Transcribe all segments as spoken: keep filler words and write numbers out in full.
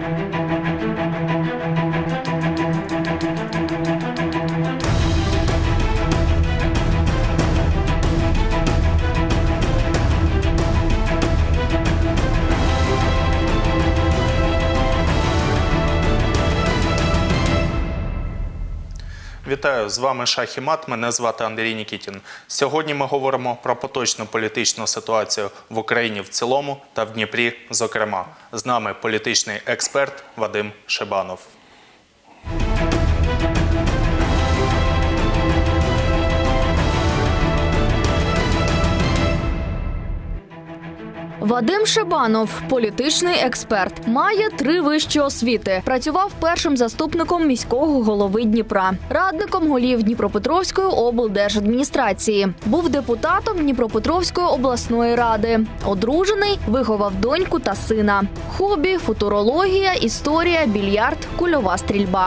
Вітаю, з вами Шах і Мат, мене звати Андрій Нікітін. Сьогодні ми говоримо про поточну політичну ситуацію в Україні в цілому та в Дніпрі зокрема. З нами політичний експерт Вадим Шибанов. Вадим Шибанов – політичний експерт. Має три вищі освіти. Працював першим заступником міського голови Дніпра, радником голів Дніпропетровської облдержадміністрації. Був депутатом Дніпропетровської обласної ради. Одружений, виховав доньку та сина. Хобі – футурологія, історія, більярд, кульова стрільба.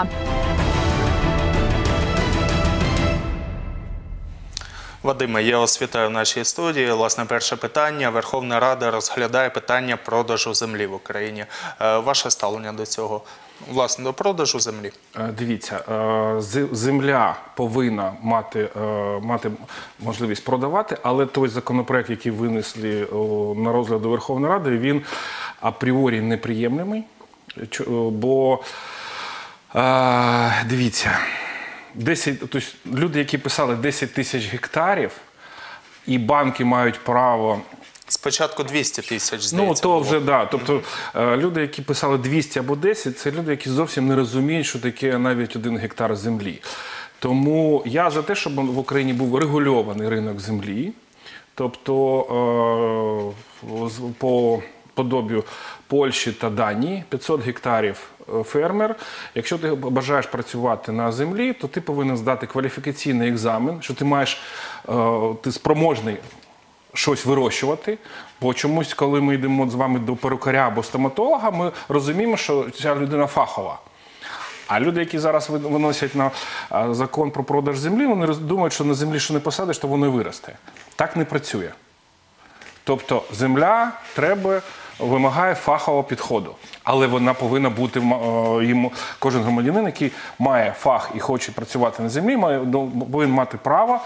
Вадиме, я вас вітаю в нашій студії. Власне, перше питання. Верховна Рада розглядає питання продажу землі в Україні. Ваше ставлення до цього? Власне, до продажу землі? Дивіться, земля повинна мати, мати можливість продавати, але той законопроект, який винесли на розгляд до Верховної Ради, він апріорі неприємний, бо, дивіться, десять, тобто люди, які писали десять тисяч гектарів, і банки мають право... Спочатку двісті тисяч, здається. Ну, то вже, да. Тобто, люди, які писали двісті або десять, це люди, які зовсім не розуміють, що таке навіть один гектар землі. Тому я за те, щоб в Україні був регульований ринок землі. Тобто, по подобію Польщі та Данії, п'ятсот гектарів фермер. Якщо ти бажаєш працювати на землі, то ти повинен здати кваліфікаційний екзамен, що ти маєш, ти спроможний щось вирощувати, бо чомусь, коли ми йдемо з вами до перукаря або стоматолога, ми розуміємо, що ця людина фахова. А люди, які зараз виносять на закон про продаж землі, вони думають, що на землі, що не посадиш, то воно і виросте. Так не працює. Тобто земля треба, вимагає фахового підходу. Але вона повинна бути, йому, кожен громадянин, який має фах і хоче працювати на землі, має, повинен мати право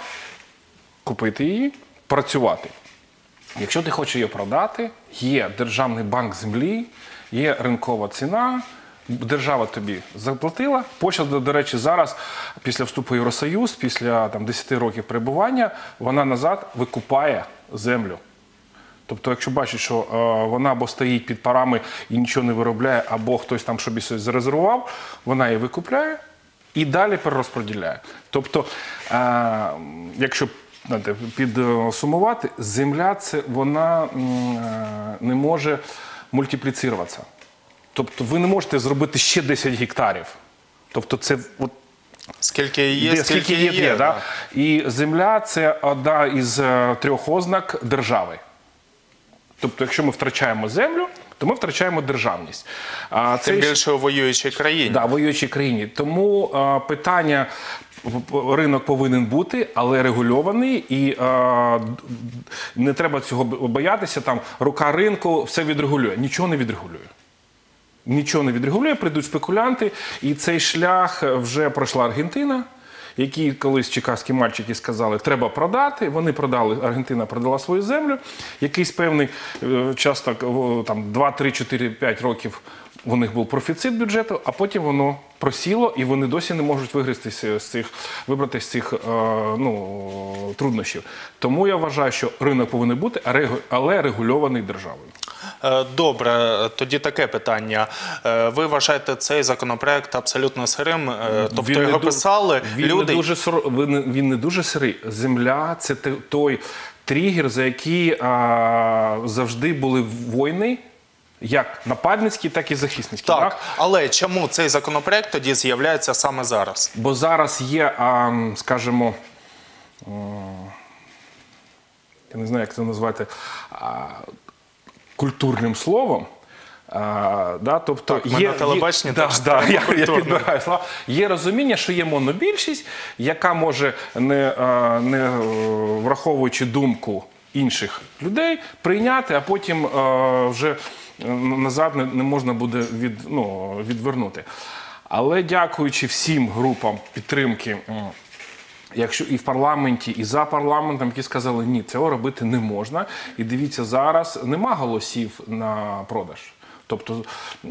купити її, працювати. Якщо ти хочеш її продати, є Державний банк землі, є ринкова ціна, держава тобі заплатила. Польща, до речі, зараз, після вступу в Євросоюз, після там, десяти років перебування, вона назад викупає землю. Тобто, якщо бачить, що е, вона або стоїть під парами і нічого не виробляє, або хтось там собі щось зарезервував, вона її викупляє і далі перерозподіляє. Тобто, е, якщо підсумувати, земля це, вона е, не може мультипліцируватися. Тобто, ви не можете зробити ще десять гектарів. Тобто, це... От, скільки є, де, скільки, скільки є. є, є да? І земля – це одна із е, трьох ознак держави. Тобто, якщо ми втрачаємо землю, то ми втрачаємо державність. А Тим це більше у воюючій країні. Так, да, воюючій країні. Тому а, питання, ринок повинен бути, але регульований, і а, не треба цього боятися, там, рука ринку все відрегулює. Нічого не відрегулює. Нічого не відрегулює, прийдуть спекулянти, і цей шлях вже пройшла Аргентина, які колись чикагські мальчики сказали, треба продати, вони продали, Аргентина продала свою землю, якийсь певний час, там два, три, чотири, п'ять років у них був профіцит бюджету, а потім воно просіло, і вони досі не можуть вигризтися з цих, вибрати з цих ну, труднощів. Тому я вважаю, що ринок повинен бути, але регульований державою. Добре, тоді таке питання. Ви вважаєте цей законопроект абсолютно сирим? Тобто він його писали він люди... Не дуже, він не дуже сирий. Земля – це той тригер, за який а, завжди були війни, як нападницькі, так і захисницькі. Так, так, але чому цей законопроект тоді з'являється саме зараз? Бо зараз є, а, скажімо, я не знаю, як це назвати, а, культурним словом. А, да, тобто так, ми є, на телебаченні є, теж да, да, я, я підбираю слова. Є розуміння, що є монобільшість, яка може, не, не враховуючи думку інших людей, прийняти, а потім а, вже назад не, не можна буде від, ну, відвернути. Але дякуючи всім групам підтримки, якщо і в парламенті, і за парламентом, які сказали, ні, цього робити не можна. І дивіться, зараз нема голосів на продаж. Тобто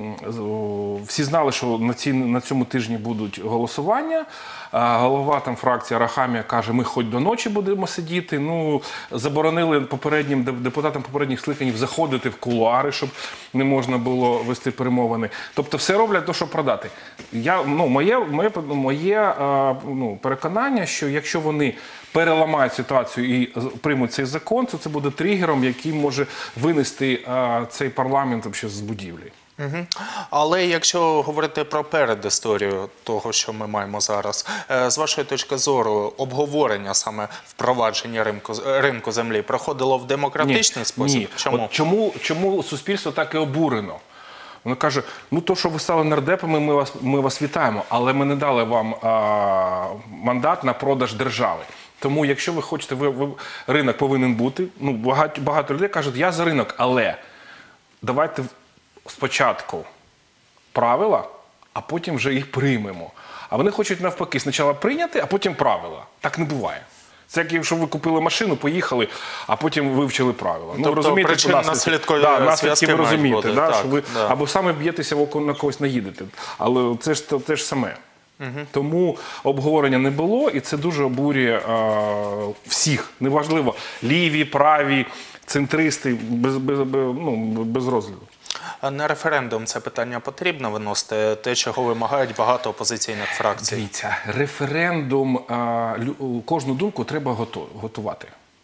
всі знали, що на, ці, на цьому тижні будуть голосування. А голова там фракції Арахамія каже, ми хоч до ночі будемо сидіти. Ну, заборонили попереднім депутатам попередніх скликанів заходити в кулуари, щоб не можна було вести перемовини. Тобто все роблять те, щоб продати. Я, ну, моє моє, моє ну, переконання, що якщо вони переламають ситуацію і приймуть цей закон, то це буде тригером, який може винести а, цей парламент взагалі з будівлі. Угу. Але якщо говорити про передісторію того, що ми маємо зараз, з вашої точки зору, обговорення саме впровадження ринку, ринку землі проходило в демократичний ні, спосіб? Ні. Чому? От чому? Чому суспільство так і обурено? Воно каже, ну то, що ви стали нардепами, ми вас, ми вас вітаємо, але ми не дали вам а, мандат на продаж держави. Тому, якщо ви хочете, ви, ви, ринок повинен бути. Ну, багато, багато людей кажуть, я за ринок, але давайте спочатку правила, а потім вже їх приймемо. А вони хочуть навпаки, спочатку прийняти, а потім правила. Так не буває. Це як якщо ви купили машину, поїхали, а потім вивчили правила. Тобто, ну, розумієте, причинно-наслідкові да, наслідки ви розумієте, бути, да, так, що ви да. або саме б'єтеся в око, на когось наїдете. Але це ж те ж саме. Угу. Тому обговорення не було, і це дуже обурює а, всіх. Неважливо, ліві, праві, центристи, без, без, без, ну, без розгляду. На референдум це питання потрібно виносити, те, чого вимагають багато опозиційних фракцій? Дивіться, референдум, а, кожну думку треба готувати.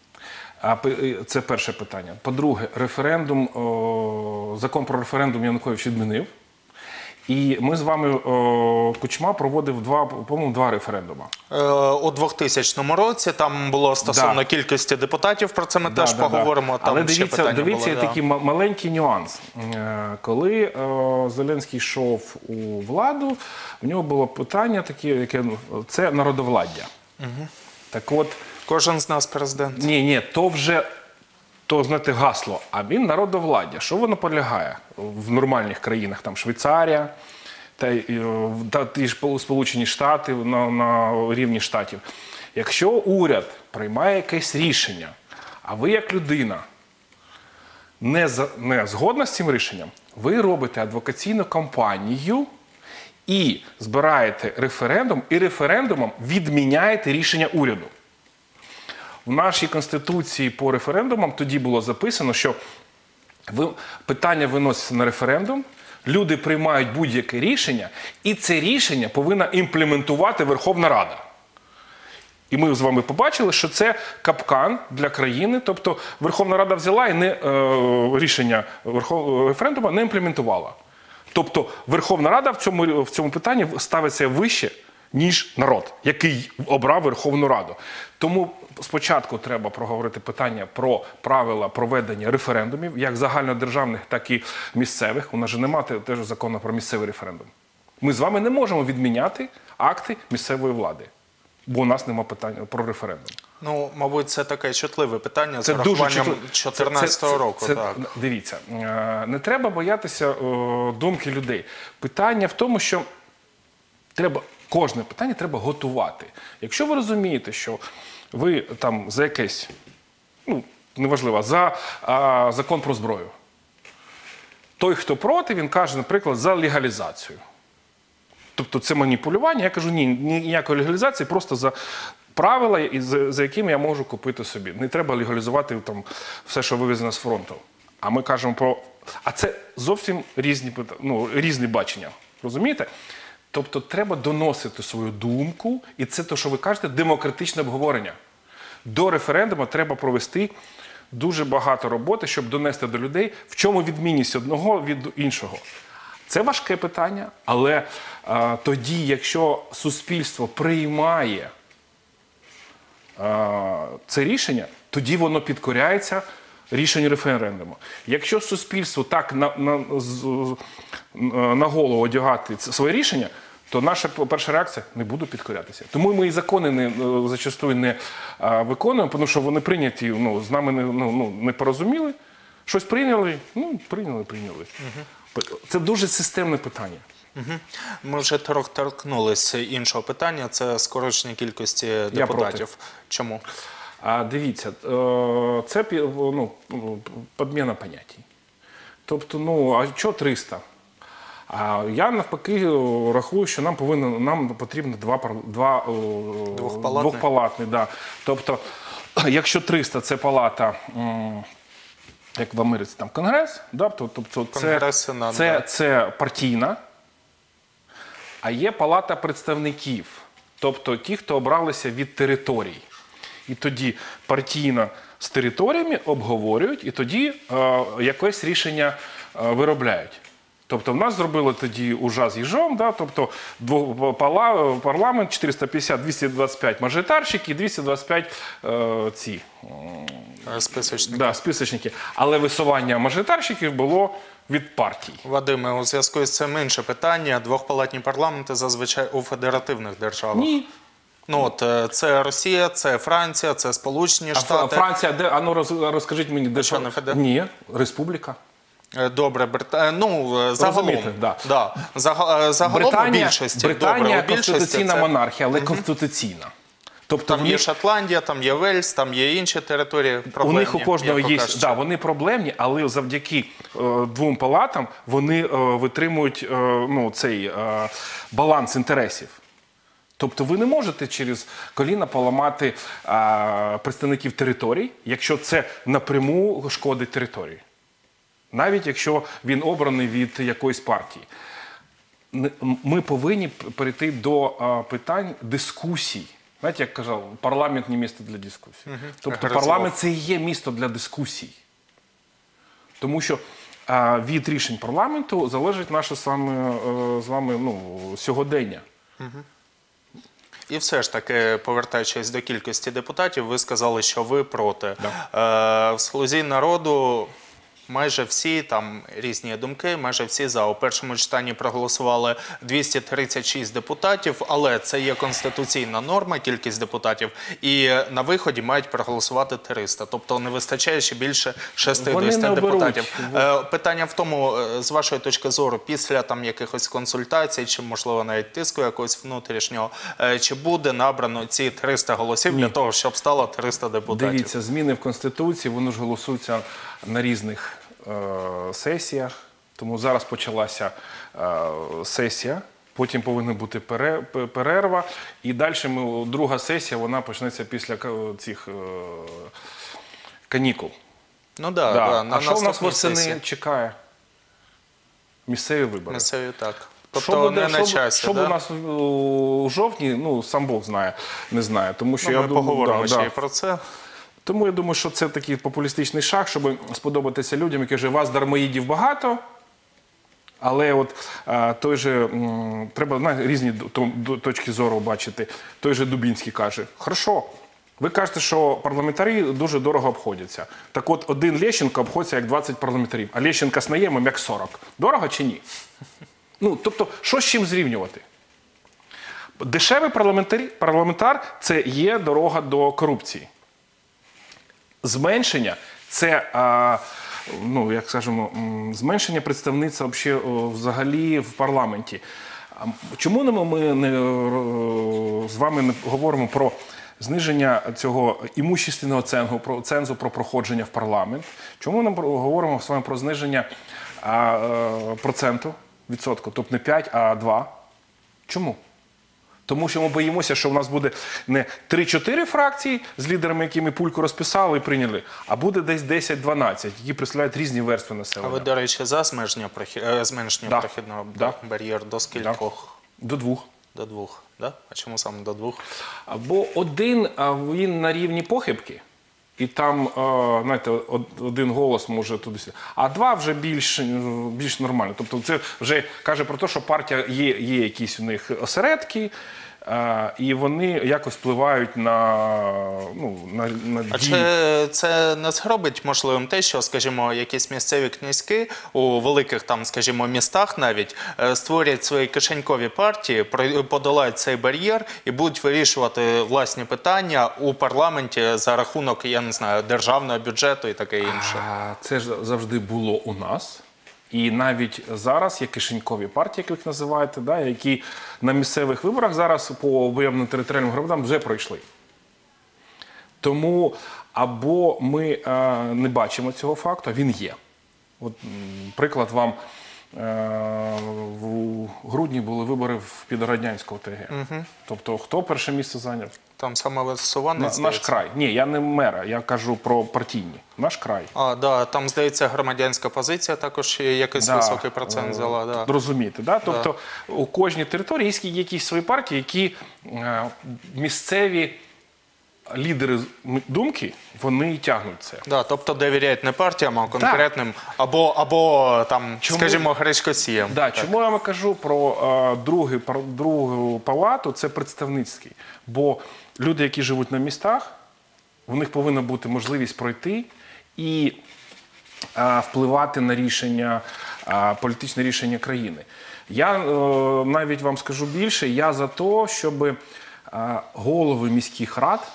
А це перше питання. По-друге, референдум, о, закон про референдум Янукович відмінив. І ми з вами, о, Кучма проводив два, по-моєму, два референдуми. Е, у двохтисячному році там було стосовно да. кількості депутатів, про це ми да, теж да, поговоримо. Да. Там Але ще дивіться, дивіться було, такий да. маленький нюанс. Коли о, Зеленський йшов у владу, в нього було питання таке, яке це народовладдя. Угу. Так от, кожен з нас президент. Ні, ні, то вже то, знаєте, гасло, а він народовладдя. Що воно полягає в нормальних країнах, там Швейцарія, та, та ті ж Сполучені Штати на, на рівні штатів. Якщо уряд приймає якесь рішення, а ви як людина не, за, не згодна з цим рішенням, ви робите адвокаційну кампанію і збираєте референдум, і референдумом відміняєте рішення уряду. В нашій Конституції по референдумам тоді було записано, що питання виносяться на референдум, люди приймають будь-яке рішення, і це рішення повинна імплементувати Верховна Рада. І ми з вами побачили, що це капкан для країни, тобто Верховна Рада взяла і не, е, рішення Верхов... референдуму не імплементувала. Тобто Верховна Рада в цьому, в цьому питанні ставиться вище, ніж народ, який обрав Верховну Раду. Тому спочатку треба проговорити питання про правила проведення референдумів, як загальнодержавних, так і місцевих. У нас же немає теж закону про місцевий референдум. Ми з вами не можемо відміняти акти місцевої влади, бо у нас немає питання про референдум. Ну, мабуть, це таке чутливе питання з врахуванням дві тисячі чотирнадцятого року. Це, так. Дивіться, не треба боятися о, думки людей. Питання в тому, що треба... Кожне питання треба готувати. Якщо ви розумієте, що ви там за якесь, ну, неважливо, за а, закон про зброю, той, хто проти, він каже, наприклад, за легалізацію. Тобто це маніпулювання. Я кажу, ні, ніякої легалізації, просто за правила, за, за якими я можу купити собі. Не треба легалізувати там все, що вивезено з фронту. А ми кажемо про... А це зовсім різні, ну, різні бачення. Розумієте? Тобто треба доносити свою думку, і це те, що ви кажете, демократичне обговорення. До референдуму треба провести дуже багато роботи, щоб донести до людей, в чому відмінність одного від іншого. Це важке питання, але а, тоді, якщо суспільство приймає а, це рішення, тоді воно підкоряється рішенню референдуму. Якщо суспільство так на, на, на голову одягати своє рішення, то наша перша реакція – не буду підкорятися. Тому ми і закони не, зачастую не а, виконуємо, тому що вони прийняті, ну, з нами не, ну, не порозуміли, Щось прийняли? Ну, прийняли, прийняли. Це дуже системне питання. Угу. Ми вже трохи торкнулися іншого питання, це скорочення кількості депутатів. проти. Чому? А дивіться, е, це ну, підміна понятій. Тобто, ну, а що триста? А я навпаки рахую, що нам повинно, нам потрібно два, два Двохпалатний. двохпалатний, да. Тобто, якщо триста – це палата, як в Америці, там Конгрес, да, тобто це, Сенат, це, да. це партійна, а є палата представників, тобто ті, хто обралися від територій. І тоді партійна з територіями обговорюють, і тоді е, якесь рішення е, виробляють. Тобто в нас зробили тоді ужа з їжом, да? Тобто пала, парламент чотириста п'ятдесят - двісті двадцять п'ять мажоритарщики і двісті двадцять п'ять е, ці Списочники. да, списочники. Але висування мажоритарщиків було від партій. Вадиме, у зв'язку з цим інше питання. Двохпалатні парламенти зазвичай у федеративних державах. Ні. Ну от, е, це Росія, це Франція, це Сполучені А Штати. Франція, де? А ну роз- розкажіть мені, де що, не феде- Ні, республіка. Е, Добре, Брита... ну, е, загалом. Розумієте, да. Да. Зага- е, Загалом у Британія, більшості. Британія Добре, у більшості конституційна це... монархія, але конституційна. Тобто Там в є них, Шотландія, там є Вельс, там є інші території у проблемні. них у кожного як є, покажуть. да, вони проблемні, але завдяки е, двом палатам вони е, витримують е, ну, цей е, баланс інтересів. Тобто ви не можете через коліна поламати е, представників територій, якщо це напряму шкодить території. Навіть якщо він обраний від якоїсь партії. Не- Ми повинні перейти до е, питань дискусій. Знаєте, як казав, парламент не місце для дискусій. Тобто Гризлов. парламент – це і є місто для дискусій. Тому що е, від рішень парламенту залежить наше з вами, е, з вами ну, сьогодення. І все ж таки, повертаючись до кількості депутатів, ви сказали, що ви проти. Е, в «Слузі народу» майже всі, там різні думки, майже всі за. У першому читанні проголосували двісті тридцять шість депутатів, але це є конституційна норма, кількість депутатів, і на виході мають проголосувати триста. Тобто не вистачає ще більше шістдесят Вони не оберуть. депутатів. Е, Питання в тому, е, з вашої точки зору, після там якихось консультацій, чи можливо навіть тиску якогось внутрішнього, е, чи буде набрано ці триста голосів для того, щоб стало триста депутатів? Дивіться, зміни в Конституції, вони ж голосуються на різних е, сесіях. Тому зараз почалася е, сесія, потім повинна бути пере- пе- перерва. І далі ми, друга сесія, вона почнеться після ка- цих е, канікул. Ну да, Да. да, на А що в нас наступній восени сесії. чекає? Місцеві вибори. Місцеві так. Що Тобто буде, не що, на бу- часі, що да? буде у нас у, у жовтні, ну, сам Бог знає, не знає. Тому що Ну, я ми думаю, поговоримо да, ще да. і про це. Тому я думаю, що це такий популістичний шаг, щоб сподобатися людям, які кажуть, вас дармоїдів багато, але от а, той же, м, треба знаєте, різні то- до- точки зору бачити. Той же Дубінський каже, хорошо, ви кажете, що парламентарі дуже дорого обходяться. Так от один Лещенко обходиться як двадцять парламентарів, а Лещенка з наємом як сорок. Дорого чи ні? Ну, тобто, що з чим зрівнювати? Дешевий парламентар, парламентар – це є дорога до корупції. Зменшення – це, а, ну, як скажемо, м, зменшення представництва вообще, о, взагалі в парламенті. А чому не ми не, е, з вами не говоримо про зниження цього імущественного цензу, про цензу про проходження в парламент? Чому не про- говоримо з вами про зниження а, е, проценту, відсотку, тобто не п'ять, а два? Чому? Тому що ми боїмося, що в нас буде не три-чотири фракції з лідерами, які ми пульку розписали і прийняли, а буде десь десять-дванадцять, які представляють різні верстви А населення. ви, до речі, за зменшення, прохід... е, зменшення Да. прохідного Да. бар'єру до скількох? До двох. До двох. Да? А чому саме до двох? Або один, а він на рівні похибки, і там, е, знаєте, од- один голос може туди, а два вже більш, більш нормально. Тобто це вже каже про те, що партія є, є якісь у них осередки, е, і вони якось впливають на, ну, на, на А дії. чи це не зробить можливим те, що, скажімо, якісь місцеві князьки у великих там, скажімо, містах навіть е, створять свої кишенькові партії, про- подолають цей бар'єр і будуть вирішувати власні питання у парламенті за рахунок, я не знаю, державного бюджету і таке інше? А, Це ж завжди було у нас. І навіть зараз є кишенькові партії, як ви їх називаєте, да, які на місцевих виборах зараз по об'єднаним територіальним громадам вже пройшли. Тому або ми е, не бачимо цього факту, а він є. От, м, приклад вам. Е, в грудні були вибори в Підгороднянську ОТГ. Угу. Тобто, хто перше місце зайняв? Там саме висування, На, наш край. Ні, я не мера, я кажу про партійні. Наш край. А, да, там, здається, громадянська позиція також якийсь Да. високий процент взяла. Да. Розумієте, да? Тобто у кожній території є якісь свої партії, які е, місцеві лідери думки, вони і тягнуть це. Да, тобто довіряють не партіям, а конкретним, або, або там, Чому? скажімо, гречкосіям. Да, чому я вам кажу про е, другий, про другу палату, це представницький. Бо люди, які живуть на містах, у них повинна бути можливість пройти і е, впливати на рішення, е, політичне рішення країни. Я е, навіть вам скажу більше, я за те, щоб е, голови міських рад,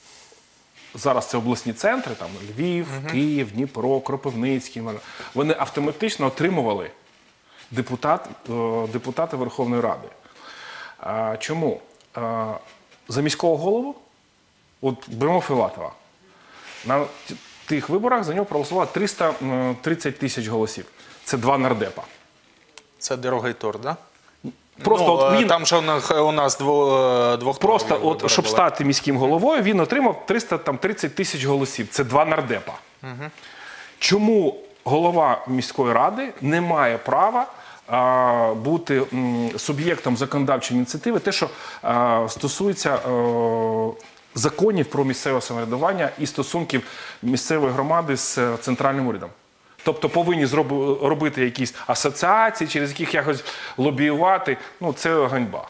зараз це обласні центри, там Львів, uh-huh. Київ, Дніпро, Кропивницький, вони автоматично отримували депутат, депутати Верховної Ради. А, чому? А, за міського голову, от беремо Філатова, на тих виборах за нього проголосувало триста тридцять тисяч голосів. Це два нардепа. Це дорогий тур, так? Да? Просто ну, от він, там же у нас, у нас дво, двох просто, турів от, щоб були. стати міським головою, він отримав триста тридцять тисяч голосів. Це два нардепа. Угу. Чому голова міської ради не має права а, бути м, суб'єктом законодавчої ініціативи, те, що а, стосується а, законів про місцеве самоврядування і стосунків місцевої громади з центральним урядом? Тобто повинні зроб, робити якісь асоціації, через яких якось лобіювати. Ну, це ганьба.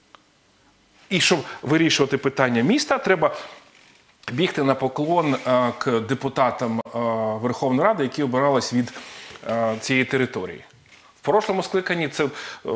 І щоб вирішувати питання міста, треба бігти на поклон а, к депутатам а, Верховної Ради, які обирались від а, цієї території. В прошлому скликанні це, о,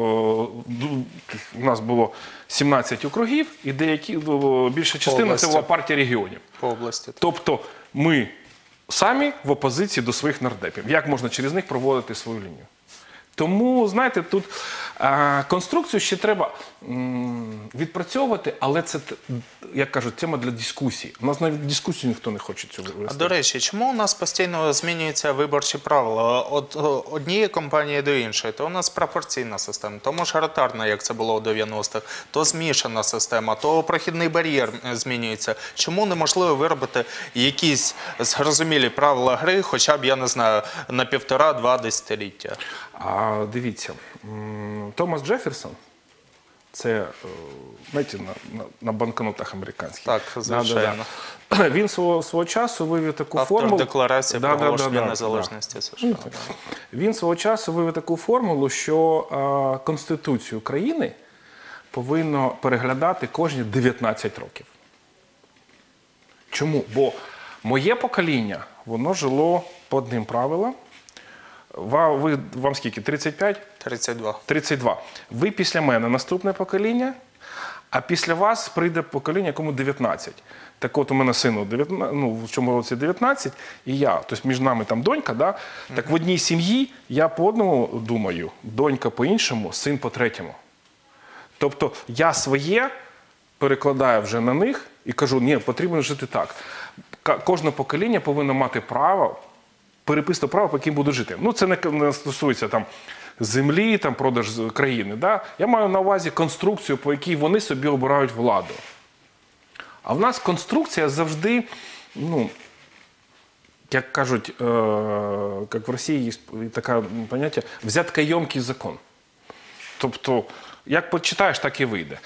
у нас було сімнадцять округів, і деякі, о, більша частина – це була партія регіонів. По області. Тобто ми самі в опозиції до своїх нардепів. Як можна через них проводити свою лінію? Тому, знаєте, тут а, конструкцію ще треба м, відпрацьовувати, але це, як кажуть, тема для дискусії. У нас навіть дискусію ніхто не хоче цього вести. А до речі, чому у нас постійно змінюються виборчі правила? От однієї компанії до іншої. То у нас пропорційна система, то мажоритарна, як це було у дев'яностих, то змішана система, то прохідний бар'єр змінюється. Чому неможливо виробити якісь зрозумілі правила гри, хоча б, я не знаю, на півтора-два десятиліття? А дивіться, Томас Джеферсон, це, знаєте, на, на, на банкнотах американських. Так, звичайно. Да, да, да. Він свого, свого часу вивів таку Автор формулу. декларації да, про да, оголошення да, да, незалежності да. США. Він свого часу вивів таку формулу, що а, Конституцію країни повинно переглядати кожні дев'ятнадцять років. Чому? Бо моє покоління, воно жило по одним правилам. Вам, ви, вам скільки? тридцять п'ять? тридцять два. тридцять два. Ви після мене наступне покоління, а після вас прийде покоління, якому дев'ятнадцять. Так от у мене сину дев'ятнадцять, ну, в цьому році дев'ятнадцять, і я. Тобто між нами там донька, да? Mm-hmm. Так в одній сім'ї я по одному думаю, донька по іншому, син по третьому. Тобто я своє перекладаю вже на них і кажу, ні, потрібно жити так. Кожне покоління повинно мати право, переписне право, по яким буду жити. Ну, це не, не стосується там землі, там, продаж країни. Да? Я маю на увазі конструкцію, по якій вони собі обирають владу. А в нас конструкція завжди, ну, як кажуть, е, як в Росії є таке поняття, взяткойомкий закон. Тобто, як почитаєш, так і вийде.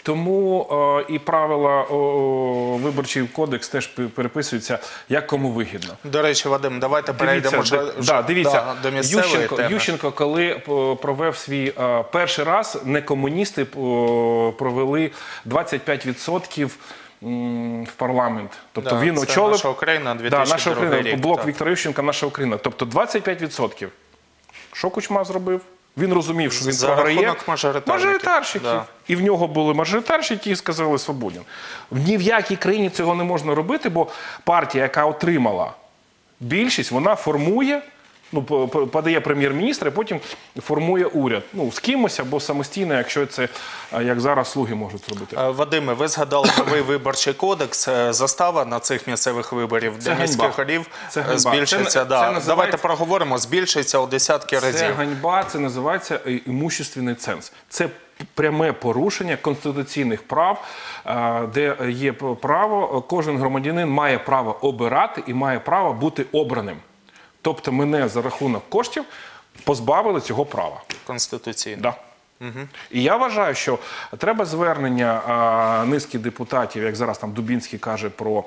Тому е, і правила, о, Виборчий кодекс теж переписуються, як кому вигідно. До речі, Вадим, давайте перейдемо Дивіться, вже, да, вже, дивіться, да, до місцевої Ющенко, теми. Ющенко, коли е, провев свій е, перший раз, не комуністи е, провели двадцять п'ять відсотків в парламент. Тобто Да, він це очолив... «Наша Україна», дві да, тисячі «Наша другий Україна», рік, блок так. Віктора Ющенка, «Наша Україна». Тобто двадцять п'ять відсотків. Що Кучма зробив? Він розумів, що він За програє. рахунок мажоритарників. Мажоритарщиків. Да. І в нього були мажоритарщики, і сказали Свободін. Ні в якій країні цього не можна робити, бо партія, яка отримала більшість, вона формує, ну, подає прем'єр-міністра, і потім формує уряд. Ну, з кимось або самостійно, якщо це, як зараз, слуги можуть зробити. Е, Вадиме, ви згадали новий виборчий кодекс. Е, Застава на цих місцевих виборів Це для міських ганьба. голів Це е, ганьба. збільшиться. Це- да. це називається- Давайте проговоримо, збільшиться у десятки Це разів. ганьба, це називається е, імущественний ценз. Це пряме порушення конституційних прав, е, де є право, кожен громадянин має право обирати і має право бути обраним. Тобто мене за рахунок коштів позбавили цього права. Конституційно. Да. Угу. І я вважаю, що треба звернення а, низки депутатів, як зараз там Дубінський каже про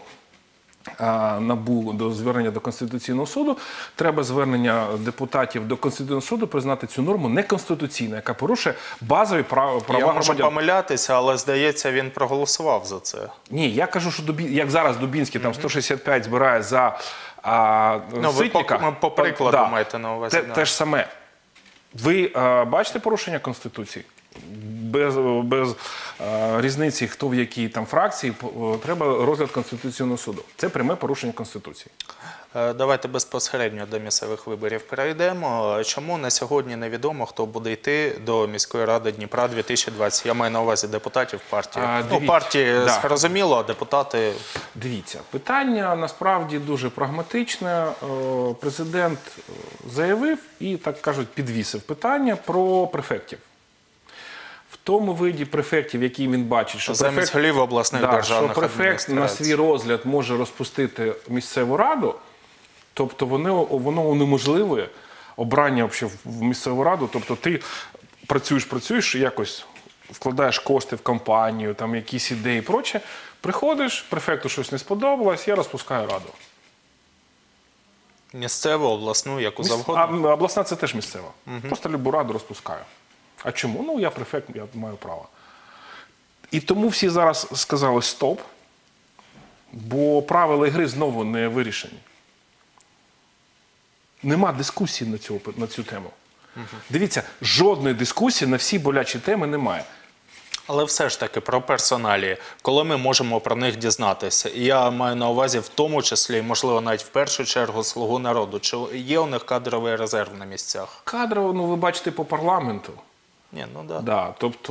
а, НАБУ, до звернення до Конституційного суду, треба звернення депутатів до Конституційного суду признати цю норму неконституційною, яка порушує базові права, права Я можу громадян. помилятися, але, здається, він проголосував за це. Ні, я кажу, що Дубі... як зараз Дубінський там сто шістдесят п'ять збирає за а, Ну, ви Ситника. по, по прикладу Да. маєте на увазі. Те, да. те ж саме. Ви а, бачите порушення Конституції? Без, без а, різниці, хто в якій там фракції, по- треба розгляд Конституційного суду. Це пряме порушення Конституції. Е, Давайте безпосередньо до місцевих виборів перейдемо. Чому на сьогодні невідомо, хто буде йти до міської ради Дніпра дві тисячі двадцять? Я маю на увазі депутатів партії. А, Ну, дивіться, партії да. зрозуміло, а депутати... Дивіться, питання насправді дуже прагматичне. Е, Президент заявив і, так кажуть, підвісив питання про префектів. В тому виді префектів, які він бачить, що Замість префект, голів обласних да, державних що префект на адміністрацій. свій розгляд може розпустити місцеву раду, тобто воно, воно унеможливує обрання взагалі в місцеву раду. Тобто ти працюєш, працюєш, якось вкладаєш кошти в компанію, там якісь ідеї і проче, приходиш, префекту щось не сподобалось, я розпускаю раду. Місцеву, обласну, яку Міс- завгодно. А обласна це теж місцева. Просто любу раду розпускаю. А чому? Ну, я префект, я маю право. І тому всі зараз сказали стоп, бо правила гри знову не вирішені. Нема дискусії на цю, на цю тему. Дивіться, жодної дискусії на всі болячі теми немає. Але все ж таки про персоналі. Коли ми можемо про них дізнатися? І я маю на увазі в тому числі, можливо, навіть в першу чергу, «Слугу народу». Чи є у них кадровий резерв на місцях? Кадрово, ну ви бачите по парламенту. Ні, ну да. Да, тобто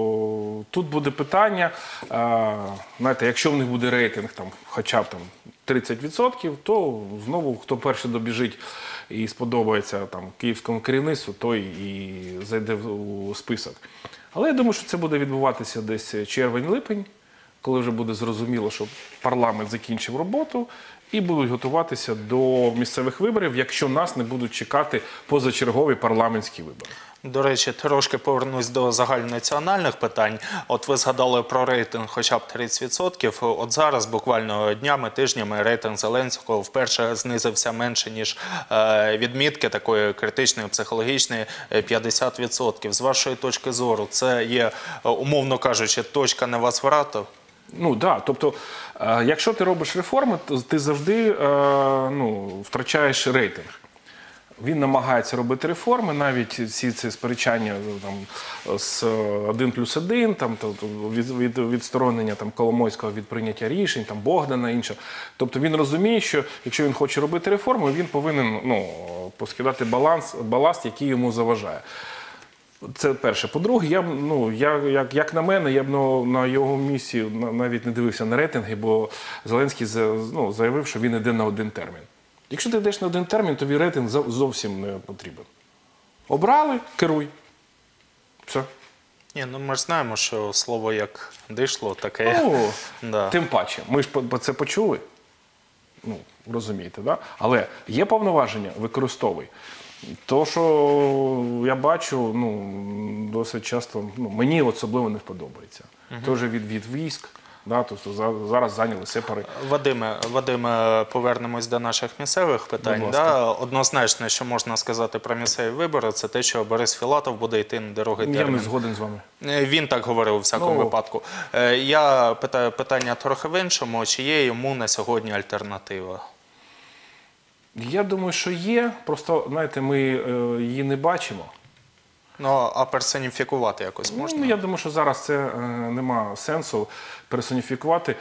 тут буде питання, а, знаєте, якщо в них буде рейтинг там, хоча б там тридцять відсотків, то знову хто перший добіжить і сподобається там київському керівництву, той і зайде в- у список. Але я думаю, що це буде відбуватися десь червень-липень, коли вже буде зрозуміло, що парламент закінчив роботу і будуть готуватися до місцевих виборів, якщо нас не будуть чекати позачергові парламентські вибори. До речі, трошки повернусь до загальнонаціональних питань. От ви згадали про рейтинг хоча б тридцять відсотків. От зараз, буквально днями, тижнями, рейтинг Зеленського вперше знизився менше, ніж е, відмітки такої критичної, психологічної е, п'ятдесят відсотків. З вашої точки зору, це є, е, умовно кажучи, точка невозврату? Ну так, да. Тобто, е, якщо ти робиш реформи, то ти завжди е, ну, втрачаєш рейтинг. Він намагається робити реформи, навіть всі ці сперечання там, з один плюс один, там, то, то, від, від, відсторонення там, Коломойського від прийняття рішень, там, Богдана і інше. Тобто він розуміє, що якщо він хоче робити реформи, він повинен ну, поскидати баланс, баласт, який йому заважає. Це перше. По-друге, я, б, ну, я, як, як на мене, я б ну, на його місці навіть не дивився на рейтинги, бо Зеленський ну, заявив, що він йде на один термін. Якщо ти йдеш на один термін, тобі рейтинг зовсім не потрібен. Обрали – керуй. Все. Ні, ну ми ж знаємо, що слово як дишло, таке. Ну, да. тим паче. Ми ж по- це почули. Ну, розумієте, да? Але є повноваження – використовуй. То, що я бачу, ну, досить часто, ну, мені особливо не подобається. Угу. Теж від, від військ, да, тобто за- зараз зайняли сепари. Вадиме, Вадиме, повернемось до наших місцевих питань. Будь ласка. Да? Однозначно, що можна сказати про місцеві вибори, це те, що Борис Філатов буде йти на дорогий Я термін. не згоден з вами. Е, Він так говорив у всякому Ну. випадку. Е, Я питаю питання трохи в іншому. Чи є йому на сьогодні альтернатива? Я думаю, що є, просто, знаєте, ми е, її не бачимо. Ну, а персоніфікувати якось можна? Ну, я думаю, що зараз це е, нема сенсу персоніфікувати.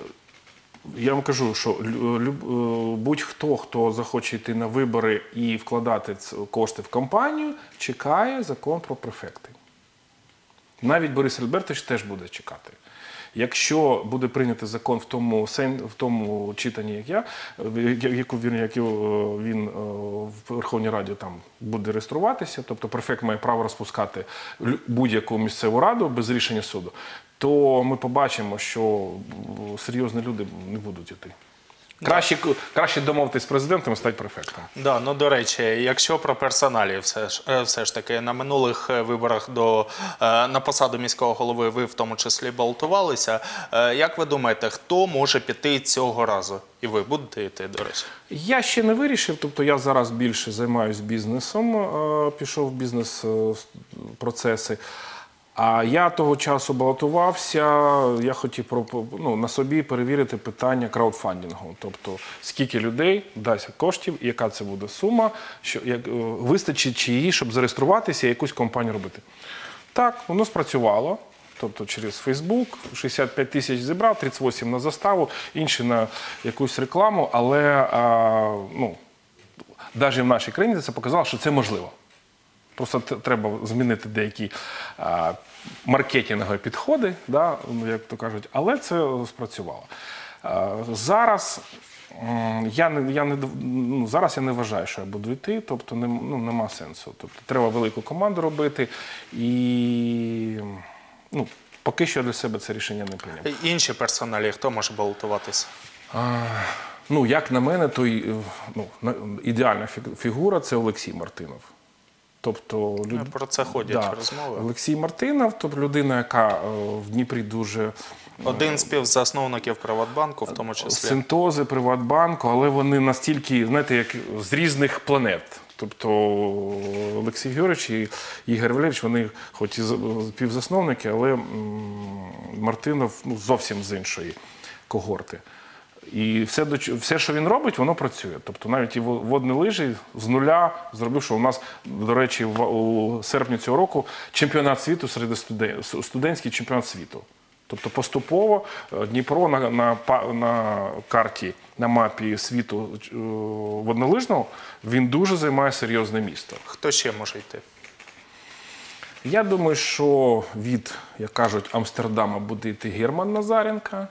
Я вам кажу, що лю- лю- е, будь-хто, хто захоче йти на вибори і вкладати ц- кошти в кампанію, чекає закон про префекти. Навіть Борис Альбертович теж буде чекати. Якщо буде прийнятий закон в тому, сен- в тому читанні, як я, в яку він, як його, він е, в Верховній Раді там буде реєструватися, тобто префект має право розпускати лю- будь-яку місцеву раду без рішення суду, то ми побачимо, що е, серйозні люди не будуть йти. Краще, краще домовитись з президентом і стати префектом. Да, ну до речі, якщо про персоналі, все ж е, все ж таки на минулих е, виборах до е, на посаду міського голови ви в тому числі балотувалися. Е, Як ви думаєте, хто може піти цього разу? І ви будете йти, до речі? Я ще не вирішив, тобто я зараз більше займаюся бізнесом, е, пішов в бізнес-процеси. А я того часу балотувався, я хотів про- ну, на собі перевірити питання краудфандингу. Тобто, скільки людей дасть коштів, і яка це буде сума, що, як, е, вистачить чи її, щоб зареєструватися і якусь компанію робити. Так, воно спрацювало. Тобто через Фейсбук шістдесят п'ять тисяч зібрав, тридцять вісім на заставу, інші на якусь рекламу, але а, ну, навіть в нашій країні це показало, що це можливо. Просто т- треба змінити деякі а, маркетингові підходи, да, ну, як то кажуть, але це спрацювало. А, зараз, м, я не, я не, дов- ну, зараз я не вважаю, що я буду йти, тобто не, ну, нема сенсу. Тобто, треба велику команду робити і ну, поки що я для себе це рішення не прийняв. Інші персоналі, хто може балотуватися? Ну, як на мене, то й, е, ну, на- ідеальна фі- фігура – це Олексій Мартинов. Тобто, люд... Про це ходять розмови. Олексій Мартинов, тобто людина, яка е, в Дніпрі дуже Один з співзасновників Приватбанку, в тому числі. синтози Приватбанку, але вони настільки, знаєте, як з різних планет. Тобто Олексій Георгійович і Ігор Валерійович, вони хоч і з- співзасновники, але м, Мартинов ну, зовсім з іншої когорти. І все, до ч- все, що він робить, воно працює. Тобто навіть і во- водні лижі з нуля зробив, що у нас, до речі, в, у серпні цього року чемпіонат світу серед студен- студентський чемпіонат світу. Тобто поступово е, Дніпро на, на, па- на карті, на мапі світу е, воднолижного, він дуже займає серйозне місто. Хто ще може йти? Я думаю, що від, як кажуть, Амстердама буде йти Герман Назаренко.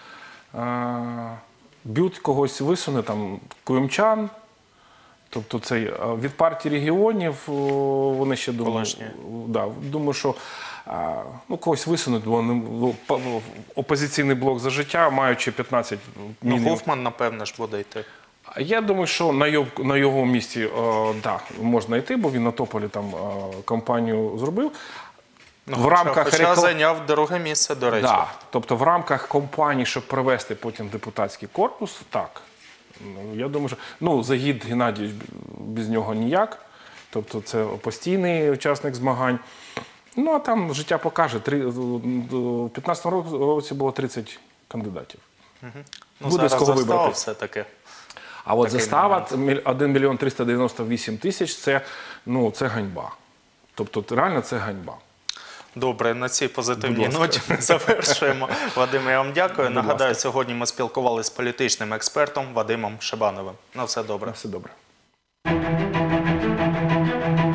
А, Бют когось висуне, там, Куємчан. Тобто цей, а, від партії регіонів о, вони ще думаю, Колишні. да, думаю, що а, ну, когось висунуть, бо вони, ну, па- опозиційний блок «За життя», маючи п'ятнадцять Ну, мінімум. Гофман, напевне, ж буде йти. Я думаю, що на його, на його місці о, да, можна йти, бо він на Тополі там о, кампанію зробив. Ну, в хоча, рамках хоча рекла- зайняв друге місце, до речі. Да. Тобто в рамках кампанії, щоб провести потім депутатський корпус, так. Ну, я думаю, що ну, Загід Геннадійович без нього ніяк. Тобто це постійний учасник змагань. Ну, а там життя покаже. Три, в п'ятнадцятому році було тридцять кандидатів. Ну, Буде зараз з кого застава вибрати. все-таки. А от Такий застава один мільйон триста дев'яносто вісім тисяч – це, ну, це ганьба. Тобто реально це ганьба. Добре, на цій позитивній Будь ласка. ноті ми завершуємо. Вадиме, я вам дякую. Будь Нагадаю, ласка. сьогодні ми спілкувалися з політичним експертом Вадимом Шибановим. На все добре. На все добре.